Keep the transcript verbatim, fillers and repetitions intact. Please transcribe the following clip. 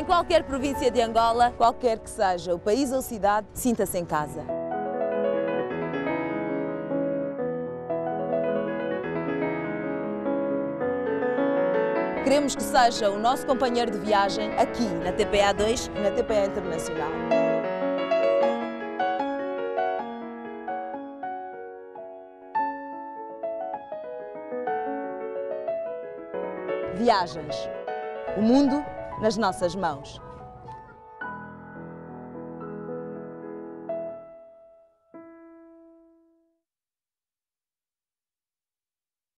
Em qualquer província de Angola, qualquer que seja o país ou cidade, sinta-se em casa. Queremos que seja o nosso companheiro de viagem aqui na T P A dois e na T P A Internacional. Viagens. O mundo nas nossas mãos.